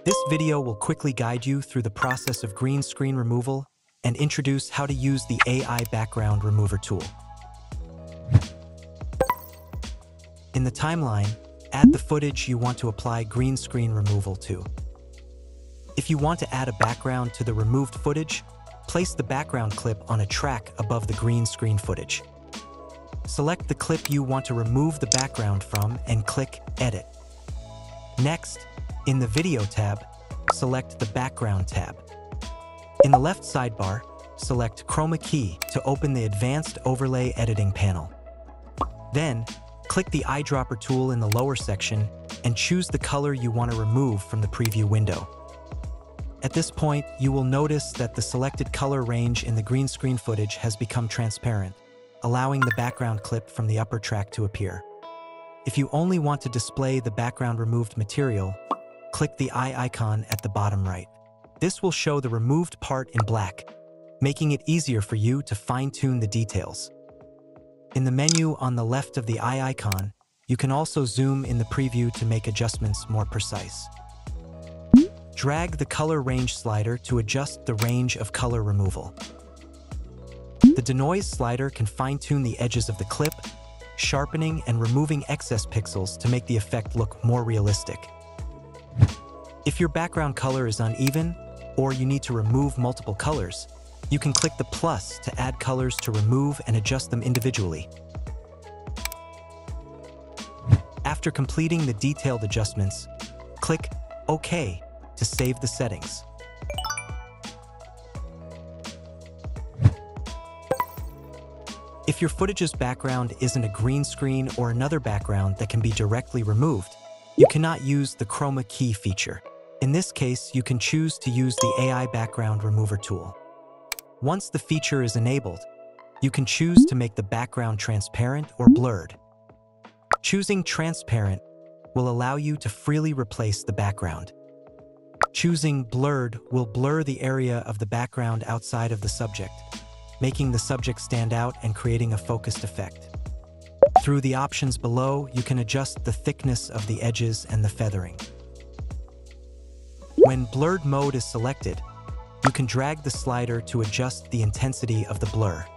This video will quickly guide you through the process of green screen removal and introduce how to use the AI background remover tool. In the timeline, add the footage you want to apply green screen removal to. If you want to add a background to the removed footage, place the background clip on a track above the green screen footage. Select the clip you want to remove the background from and click Edit. Next, in the Video tab, select the Background tab. In the left sidebar, select Chroma Key to open the Advanced Overlay Editing panel. Then, click the eyedropper tool in the lower section and choose the color you want to remove from the preview window. At this point, you will notice that the selected color range in the green screen footage has become transparent, allowing the background clip from the upper track to appear. If you only want to display the background removed material, click the eye icon at the bottom right. This will show the removed part in black, making it easier for you to fine-tune the details. In the menu on the left of the eye icon, you can also zoom in the preview to make adjustments more precise. Drag the color range slider to adjust the range of color removal. The denoise slider can fine-tune the edges of the clip, sharpening and removing excess pixels to make the effect look more realistic. If your background color is uneven, or you need to remove multiple colors, you can click the plus to add colors to remove and adjust them individually. After completing the detailed adjustments, click OK to save the settings. If your footage's background isn't a green screen or another background that can be directly removed, you cannot use the Chroma Key feature. In this case, you can choose to use the AI background remover tool. Once the feature is enabled, you can choose to make the background transparent or blurred. Choosing transparent will allow you to freely replace the background. Choosing blurred will blur the area of the background outside of the subject, making the subject stand out and creating a focused effect. Through the options below, you can adjust the thickness of the edges and the feathering. When blurred mode is selected, you can drag the slider to adjust the intensity of the blur.